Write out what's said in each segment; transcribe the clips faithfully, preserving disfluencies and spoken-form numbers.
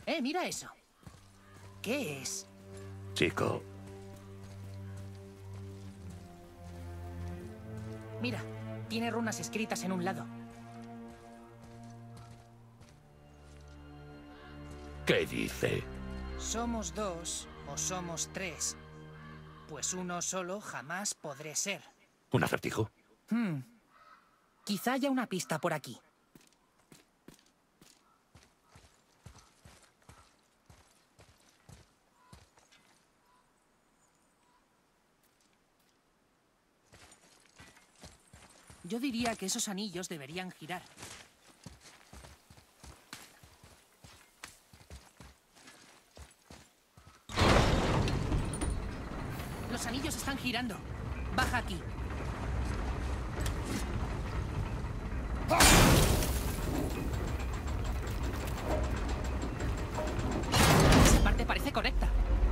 Eh, mira eso. ¿Qué es? Chico. Mira, tiene runas escritas en un lado. ¿Qué dice? Somos dos o somos tres. Pues uno solo jamás podré ser. ¿Un acertijo? Hmm. Quizá haya una pista por aquí. Yo diría que esos anillos deberían girar. Los anillos están girando. Baja aquí. Esa parte parece correcta.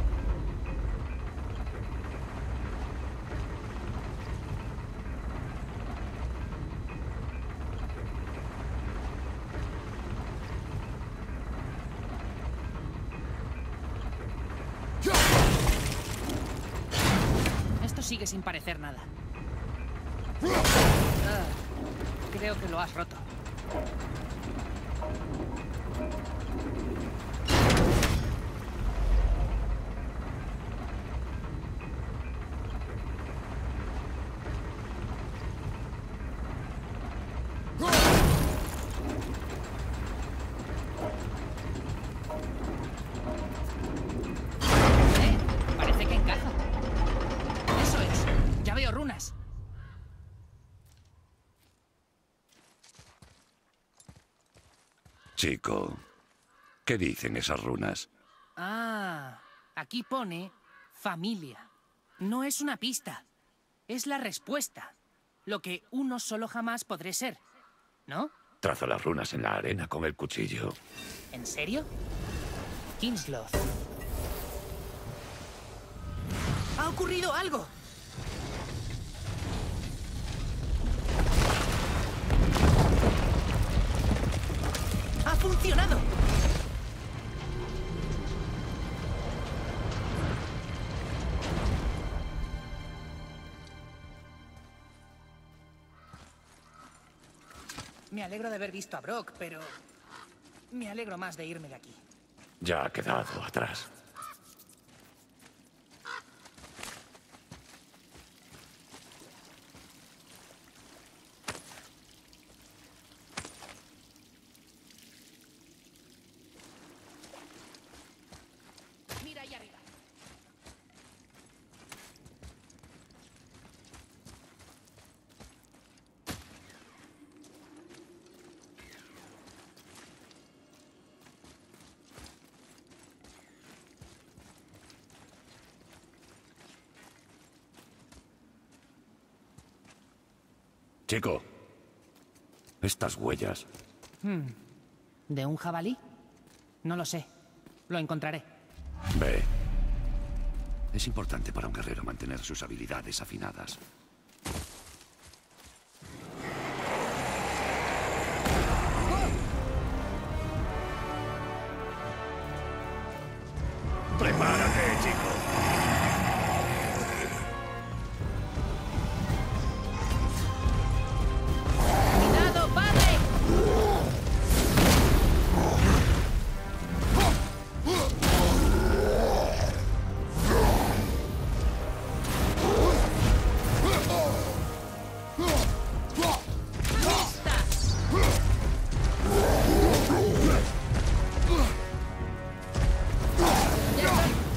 Esto sigue sin parecer nada. Ah, creo que lo has roto. Eh, parece que encaja. Eso es. Ya veo runas. Chico, ¿qué dicen esas runas? Ah, aquí pone familia. No es una pista. Es la respuesta. Lo que uno solo jamás podré ser. ¿No? Trazo las runas en la arena con el cuchillo. ¿En serio? Kingsloth. ¡Ha ocurrido algo! ¡Ha funcionado! Me alegro de haber visto a Brock, pero me alegro más de irme de aquí. Ya ha quedado atrás. Mira ahí arriba. Chico, estas huellas. Hmm. ¿De un jabalí? No lo sé. Lo encontraré. Ve. Es importante para un guerrero mantener sus habilidades afinadas. ¡Prepárate, chico! ¡Cuidado, padre! ¡Ya está!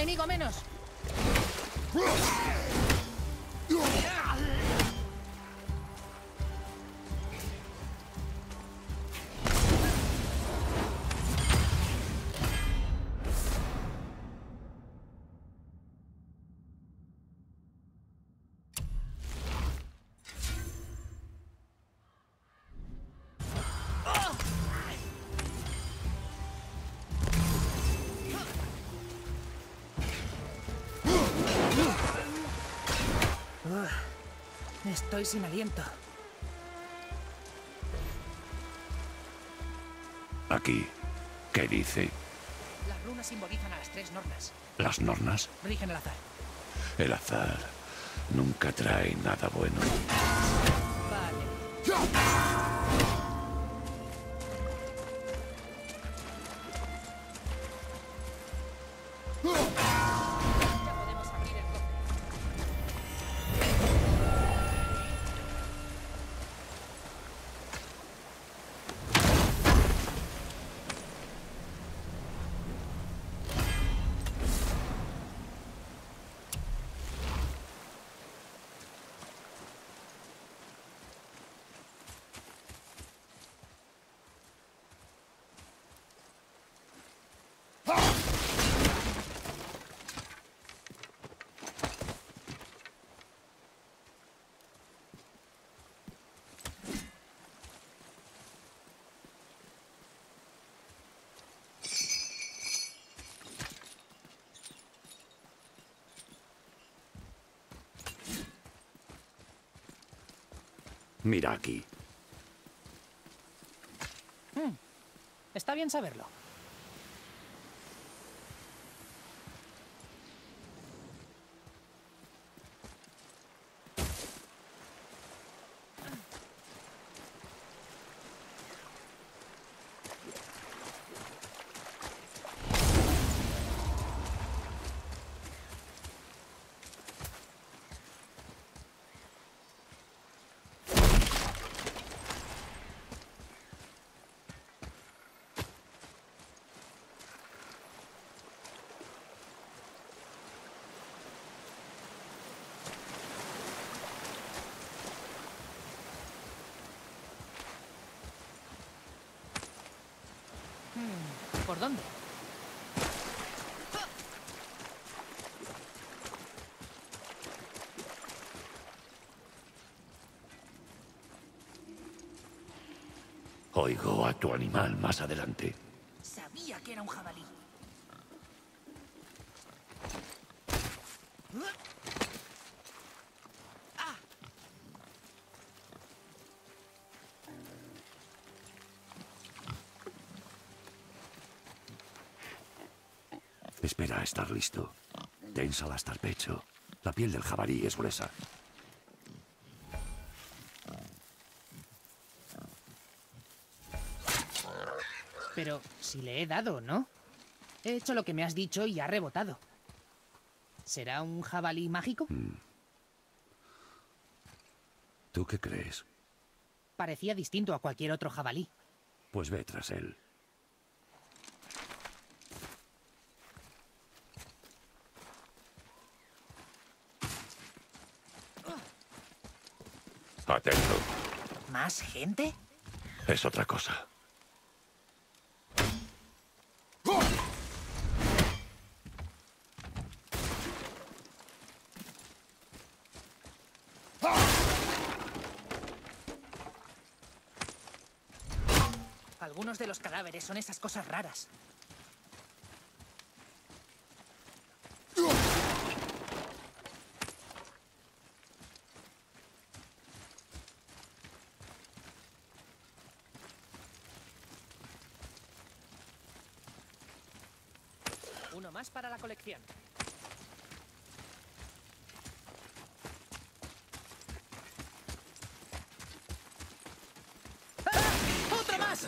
enemigo menos! Estoy sin aliento. Aquí. ¿Qué dice? Las runas simbolizan a las tres nornas. ¿Las nornas? Rigen el azar. El azar nunca trae nada bueno. Vale. Ya podemos abrir el cofre. Mira aquí. Mm, está bien saberlo. ¿Por dónde? Oigo a tu animal más adelante. Sabía que era un jabalí. Espera a estar listo. Ténsala hasta el pecho. La piel del jabalí es gruesa. Pero si le he dado, ¿no? He hecho lo que me has dicho y ha rebotado. ¿Será un jabalí mágico? Mm. ¿Tú qué crees? Parecía distinto a cualquier otro jabalí. Pues ve tras él. Atento. ¿Más gente? Es otra cosa. Algunos de los cadáveres son esas cosas raras. Uno más para la colección. ¡Ah! ¡Otro más!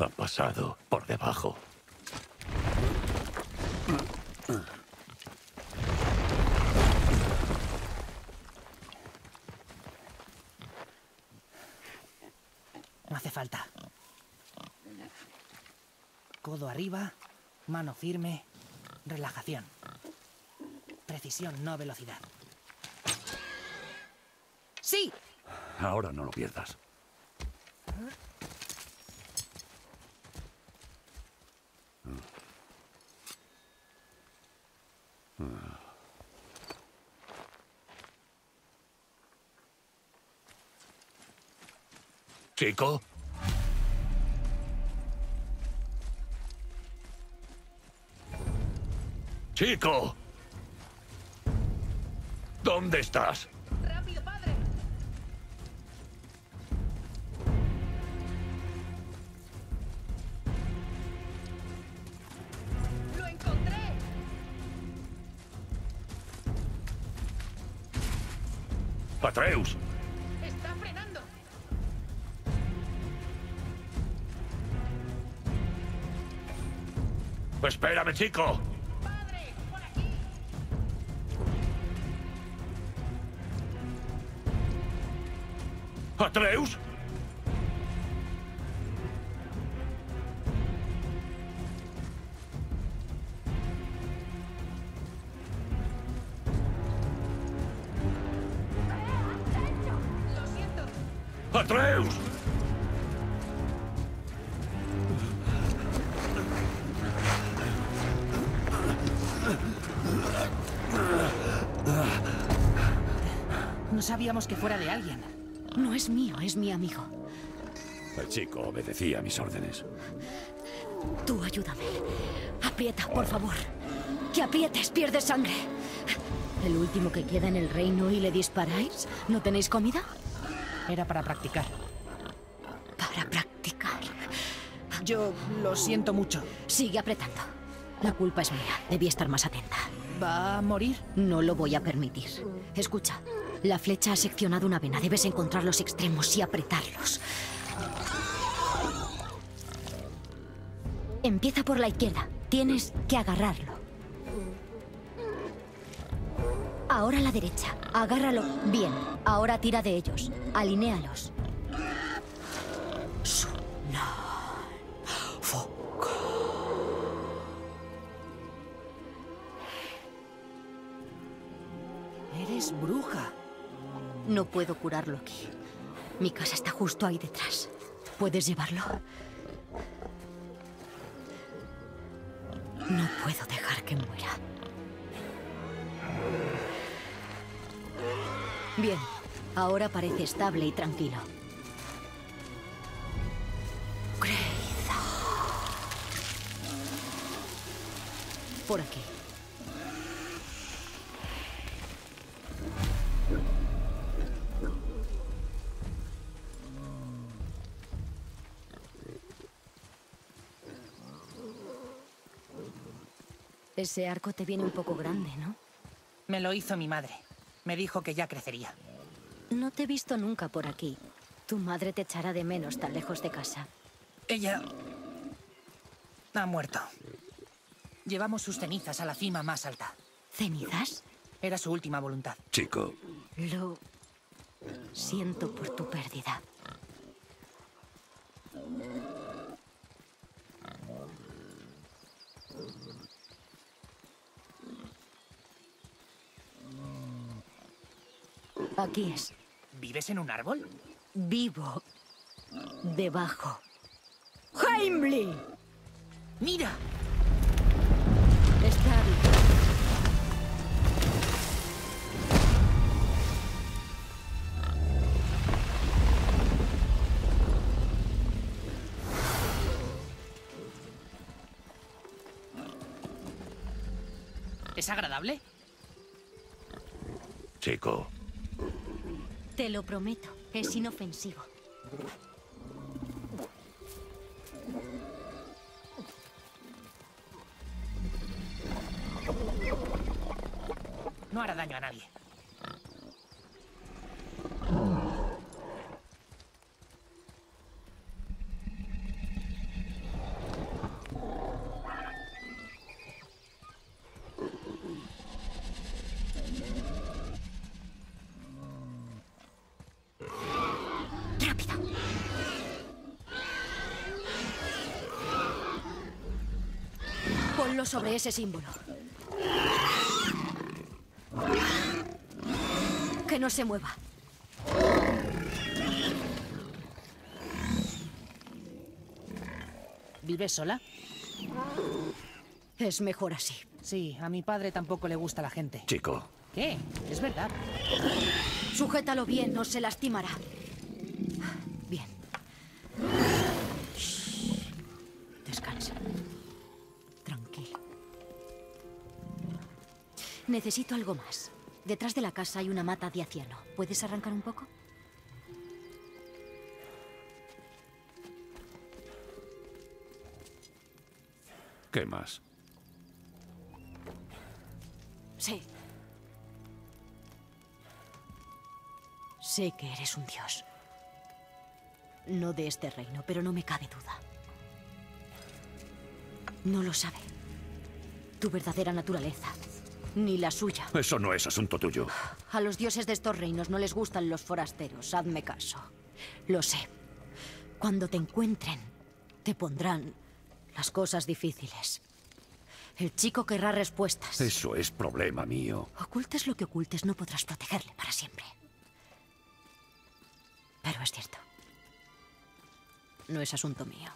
Han pasado por debajo. No hace falta. Codo arriba, mano firme, relajación. Precisión, no velocidad. ¡Sí! Ahora no lo pierdas. ¿Chico? ¡Chico! ¿Dónde estás? ¡Rápido, padre! ¡Lo encontré! ¡Atreus! ¡Está frenando! ¡Espérame, chico! ¡Padre! ¡Por aquí! ¿Atreus? ¡Lo siento! ¡Atreus! No sabíamos que fuera de alguien. No es mío, es mi amigo. El chico obedecía mis órdenes. Tú ayúdame. Aprieta, por favor. Que aprietes, pierdes sangre. ¿El último que queda en el reino y le disparáis? ¿No tenéis comida? Era para practicar. Para practicar. Yo lo siento mucho. Sigue apretando. La culpa es mía. Debí estar más atenta. ¿Va a morir? No lo voy a permitir. Escucha. La flecha ha seccionado una vena. Debes encontrar los extremos y apretarlos. Empieza por la izquierda. Tienes que agarrarlo. Ahora la derecha. Agárralo. Bien. Ahora tira de ellos. Alinéalos. Eres bruja. No puedo curarlo aquí. Mi casa está justo ahí detrás. ¿Puedes llevarlo? No puedo dejar que muera. Bien, ahora parece estable y tranquilo. Greida. Por aquí. Ese arco te viene un poco grande, ¿no? Me lo hizo mi madre. Me dijo que ya crecería. No te he visto nunca por aquí. Tu madre te echará de menos tan lejos de casa. Ella ha muerto. Llevamos sus cenizas a la cima más alta. ¿Cenizas? Era su última voluntad. Chico, Lo siento por tu pérdida. Aquí es. ¿Vives en un árbol? Vivo debajo. ¡Heimli! ¡Mira! Está vivo. ¿Es agradable? Chico. Te lo prometo, es inofensivo. No hará daño a nadie. Solo sobre ese símbolo. Que no se mueva. ¿Vives sola? Es mejor así. Sí, a mi padre tampoco le gusta la gente. Chico, ¿Qué? Es verdad. Sujétalo bien, no se lastimará. Bien. Shh. Descansa. Tranquilo. Necesito algo más. Detrás de la casa hay una mata de aciano. ¿Puedes arrancar un poco? ¿qué más? Sí. Sé que eres un dios. No de este reino, pero no me cabe duda. No lo sabe. Tu verdadera naturaleza. Ni la suya. Eso no es asunto tuyo. A los dioses de estos reinos no les gustan los forasteros, hazme caso. Lo sé. Cuando te encuentren, te pondrán las cosas difíciles. El chico querrá respuestas. Eso es problema mío. Ocultes lo que ocultes, no podrás protegerle para siempre. Pero es cierto. No es asunto mío.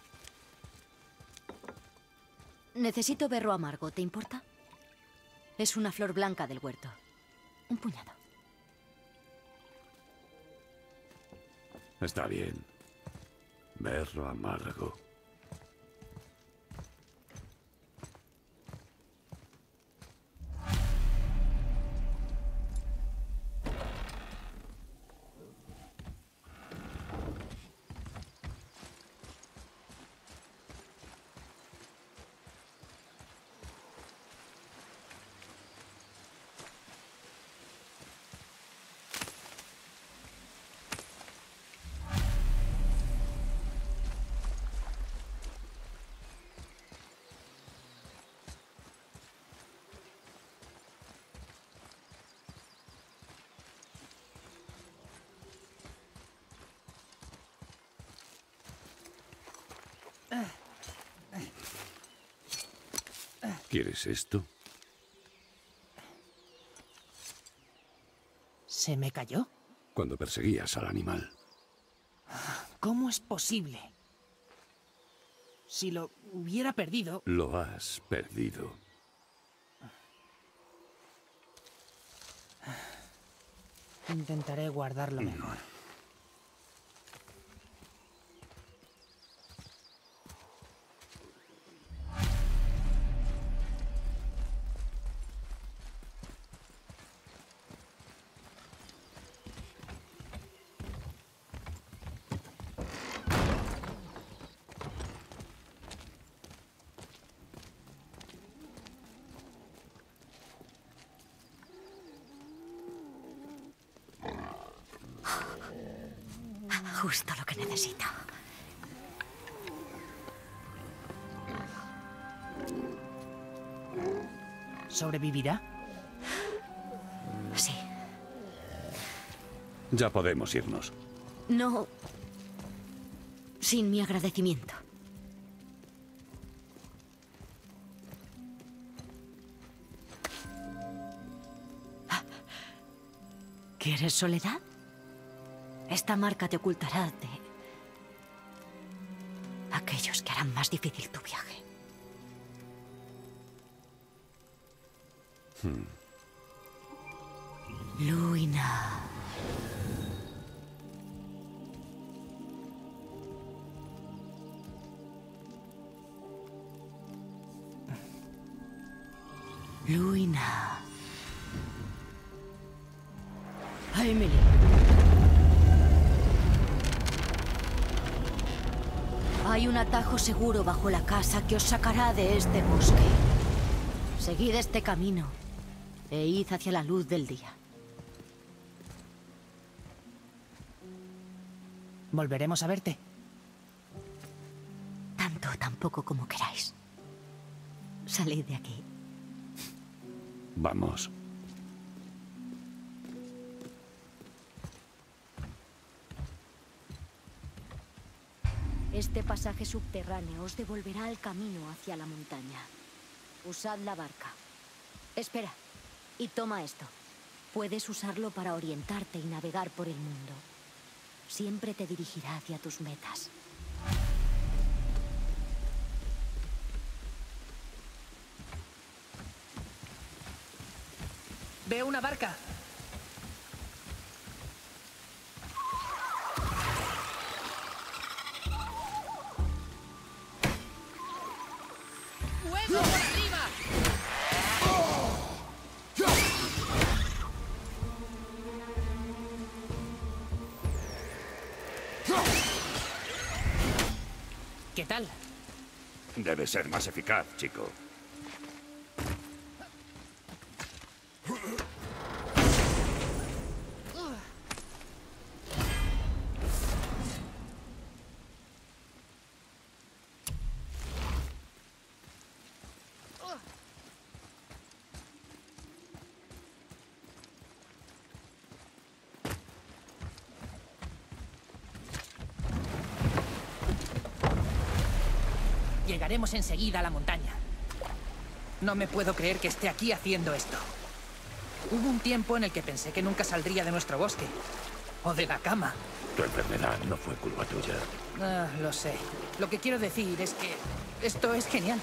Necesito berro amargo, ¿te importa? Es una flor blanca del huerto. Un puñado. Está bien. Berro amargo. ¿Quieres esto? ¿Se me cayó? Cuando perseguías al animal. ¿Cómo es posible? Si lo hubiera perdido... Lo has perdido. Intentaré guardarlo mejor. Justo lo que necesito. ¿Sobrevivirá? Sí. Ya podemos irnos. No... sin mi agradecimiento. ¿Quieres soledad? Esta marca te ocultará de aquellos que harán más difícil tu viaje. Hmm. Luina. Luina. Emily. Hay un atajo seguro bajo la casa que os sacará de este bosque. Seguid este camino e id hacia la luz del día. ¿Volveremos a verte? Tanto o tan poco como queráis. Salid de aquí. Vamos. Este pasaje subterráneo os devolverá al camino hacia la montaña. Usad la barca. Espera, y toma esto. Puedes usarlo para orientarte y navegar por el mundo. Siempre te dirigirá hacia tus metas. Veo una barca. ¡Fuego por arriba! ¿Qué tal? Debe ser más eficaz, chico. Llegaremos enseguida a la montaña. No me puedo creer que esté aquí haciendo esto. Hubo un tiempo en el que pensé que nunca saldría de nuestro bosque. O de la cama. Tu enfermedad no fue culpa tuya. Ah, lo sé. Lo que quiero decir es que esto es genial.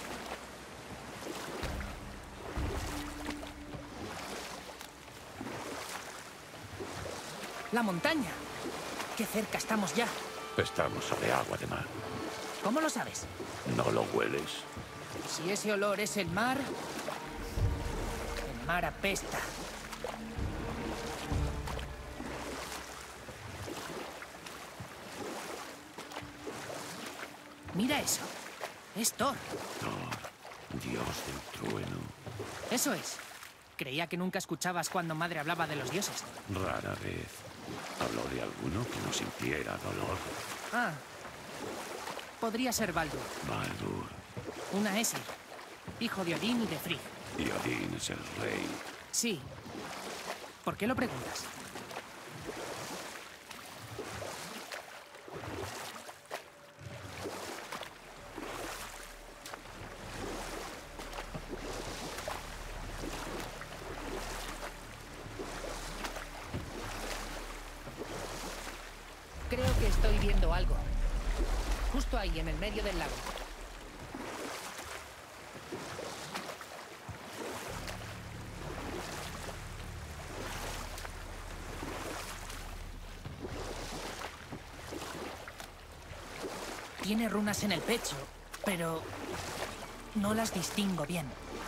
La montaña. Qué cerca estamos ya. Estamos sobre agua de mar. ¿Cómo lo sabes? ¿No lo hueles? Si ese olor es el mar, el mar apesta. Mira eso. Es Thor. Thor, dios del trueno. Eso es. Creía que nunca escuchabas cuando madre hablaba de los dioses. Rara vez. Habló de alguno que no sintiera dolor. Ah. Podría ser Baldur. Baldur. Un Aesir. Hijo de Odín y de Frigg. Y Odín es el rey. Sí. ¿Por qué lo preguntas? Creo que estoy viendo algo. Justo ahí, en el medio del lago. Tiene runas en el pecho, pero no las distingo bien.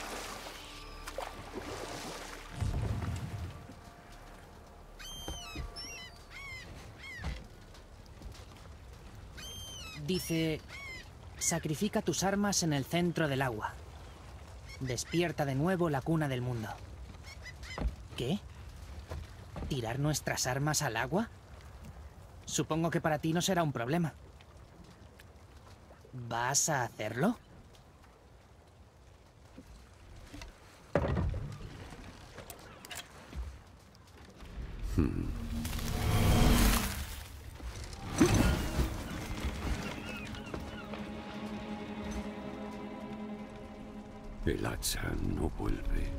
Dice, sacrifica tus armas en el centro del agua. Despierta de nuevo la cuna del mundo. ¿Qué? ¿Tirar nuestras armas al agua? Supongo que para ti no será un problema. ¿Vas a hacerlo? Hmm. El hacha no vuelve.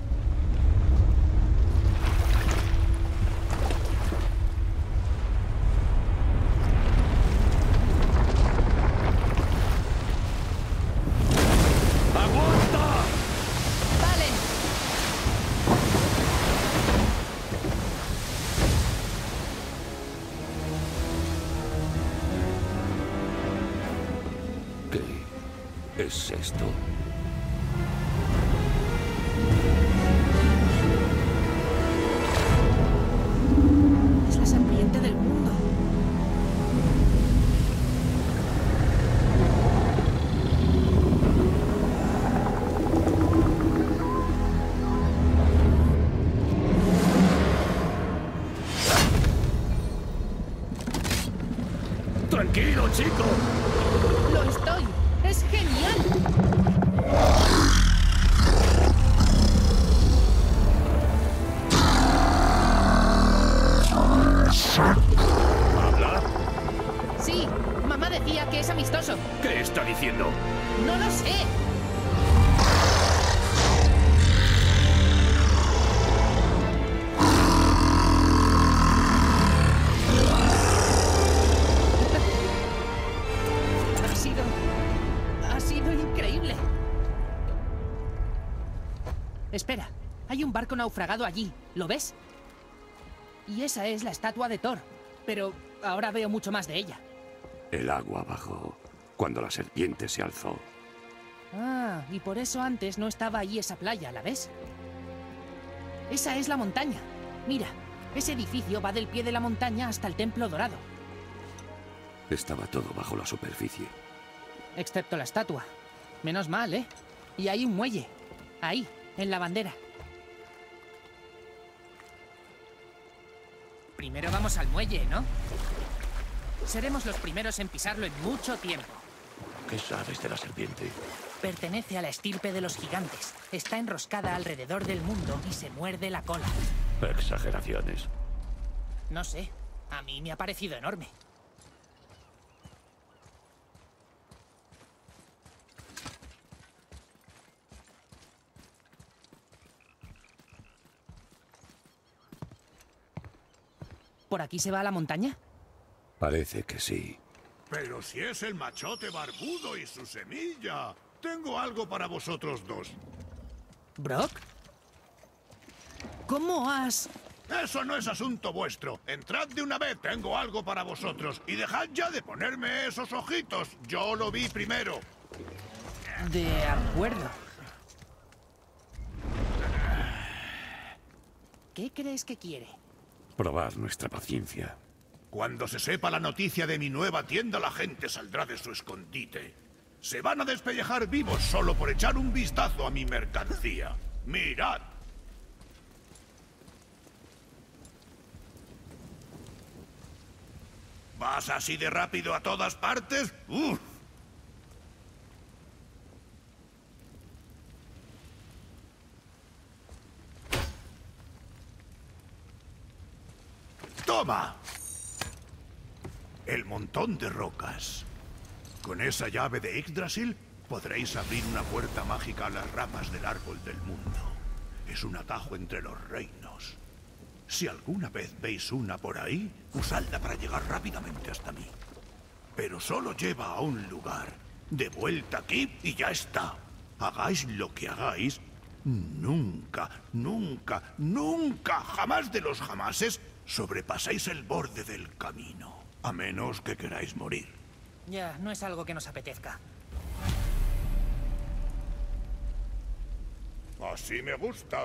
¡Aguanta! ¡Vale! ¿Qué es esto? Es la serpiente del mundo. ¡Tranquilo, chico! ¡Lo estoy! ¡Es genial! ¿Habla? Sí, mamá decía que es amistoso. ¿Qué está diciendo? ¡No lo sé! Espera, hay un barco naufragado allí, ¿lo ves? Y esa es la estatua de Thor, pero ahora veo mucho más de ella. El agua bajó cuando la serpiente se alzó. Ah, y por eso antes no estaba ahí esa playa, ¿la ves? Esa es la montaña. Mira, ese edificio va del pie de la montaña hasta el Templo Dorado. Estaba todo bajo la superficie. Excepto la estatua. Menos mal, ¿eh? Y hay un muelle. Ahí, en la bandera. Primero vamos al muelle, ¿no? Seremos los primeros en pisarlo en mucho tiempo. ¿Qué sabes de la serpiente? Pertenece a la estirpe de los gigantes. Está enroscada alrededor del mundo y se muerde la cola. Exageraciones. No sé. A mí me ha parecido enorme. ¿Por aquí se va a la montaña? Parece que sí. Pero si es el machote barbudo y su semilla. Tengo algo para vosotros dos. ¿Brock? ¿Cómo has...? Eso no es asunto vuestro. Entrad de una vez, tengo algo para vosotros. Y dejad ya de ponerme esos ojitos. Yo lo vi primero. De acuerdo. ¿Qué crees que quiere? Probar nuestra paciencia. Cuando se sepa la noticia de mi nueva tienda, la gente saldrá de su escondite. Se van a despellejar vivos solo por echar un vistazo a mi mercancía. ¡Mirad! ¿Vas así de rápido a todas partes? ¡Uf! ¡Toma! El montón de rocas. Con esa llave de Yggdrasil podréis abrir una puerta mágica a las ramas del árbol del mundo. Es un atajo entre los reinos. Si alguna vez veis una por ahí, usadla para llegar rápidamente hasta mí. Pero solo lleva a un lugar. De vuelta aquí y ya está. Hagáis lo que hagáis, nunca, nunca, nunca, jamás de los jamases, sobrepasáis el borde del camino. A menos que queráis morir. Ya, no es algo que nos apetezca. Así me gusta.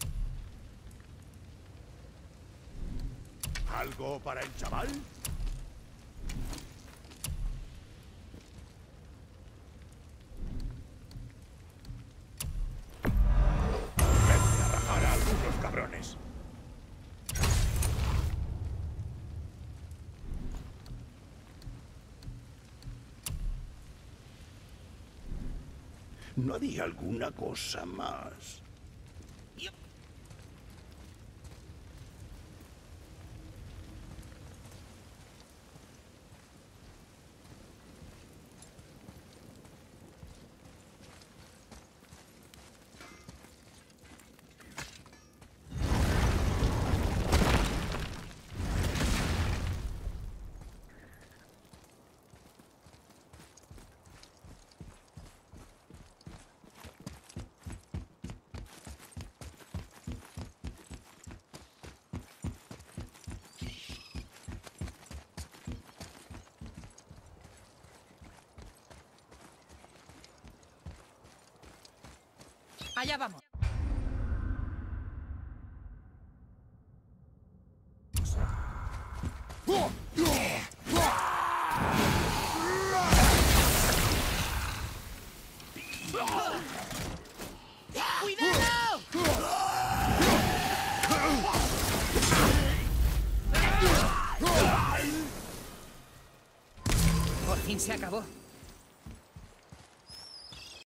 ¿Algo para el chaval? No di alguna cosa más. Allá vamos. ¡Cuidado! Por fin se acabó.